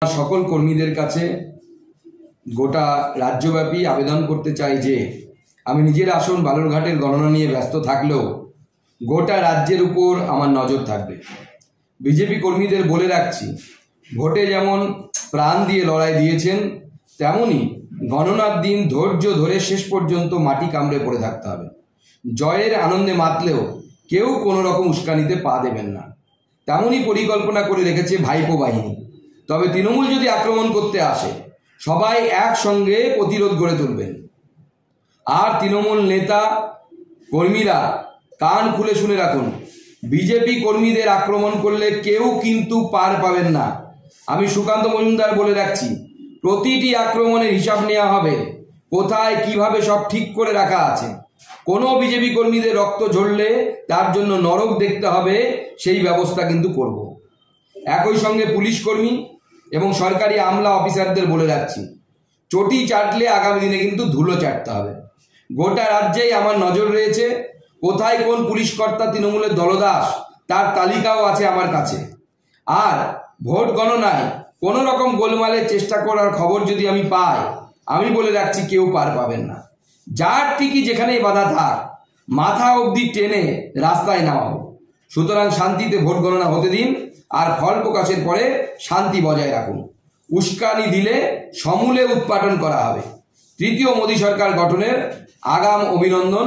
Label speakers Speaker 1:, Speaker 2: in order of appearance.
Speaker 1: সকল কর্মীদের কাছে গোটা রাজ্যব্যাপী আবেদন করতে চাই যে আমি নিজের আসন বালুরঘাটের গণনা নিয়ে ব্যস্ত থাকলেও গোটা রাজ্যের উপর আমার নজর থাকবে। বিজেপি কর্মীদের বলে রাখছি, ভোটে যেমন প্রাণ দিয়ে লড়াই দিয়েছেন, তেমনি গণনার দিন ধৈর্য ধরে শেষ পর্যন্ত মাটি কামড়ে পড়ে থাকতে হবে। জয়ের আনন্দে মাতলেও কেউ কোনো রকম উস্কানিতে পা দেবেন না, তেমনই পরিকল্পনা করে রেখেছে ভাইপো বাহিনী। তবে তৃণমূল যদি আক্রমণ করতে আসে, সবাই একসঙ্গে প্রতিরোধ গড়ে তুলবেন। আর তৃণমূল নেতা কর্মীরা কান খুলে শুনে রাখুন, বিজেপি কর্মীদের আক্রমণ করলে কেউ কিন্তু পার পাবেন না। আমি সুকান্ত মজুমদার বলে রাখছি, প্রতিটি আক্রমণের হিসাব নেওয়া হবে, কোথায় কিভাবে সব ঠিক করে রাখা আছে। কোনো বিজেপি কর্মীদের রক্ত ঝরলে তার জন্য নরক দেখতে হবে, সেই ব্যবস্থা কিন্তু করব। একই সঙ্গে পুলিশ কর্মী এবং সরকারি আমলা অফিসারদের বলে রাখছি, চটি চাটলে আগামী দিনে কিন্তু ধুলো চাটতে হবে। গোটা রাজ্যেই আমার নজর রয়েছে, কোথায় কোন পুলিশ কর্তা তৃণমূলের দলদাস তার তালিকাও আছে আমার কাছে। আর ভোট গণনায় কোনো রকম গোলমালের চেষ্টা করার খবর যদি আমি পাই, আমি বলে রাখছি কেউ পার পাবেন না। যার ঠিকই যেখানেই বাধা থাক, মাথা অবধি টেনে রাস্তায় নামাবো। সুতরাং শান্তিতে ভোট গণনা হতে দিন, আর ফল প্রকাশের পরে শান্তি বজায় রাখুন। উস্কানি দিলে সমূলে উৎপাটন করা হবে। তৃতীয় মোদী সরকার গঠনের আগাম অভিনন্দন।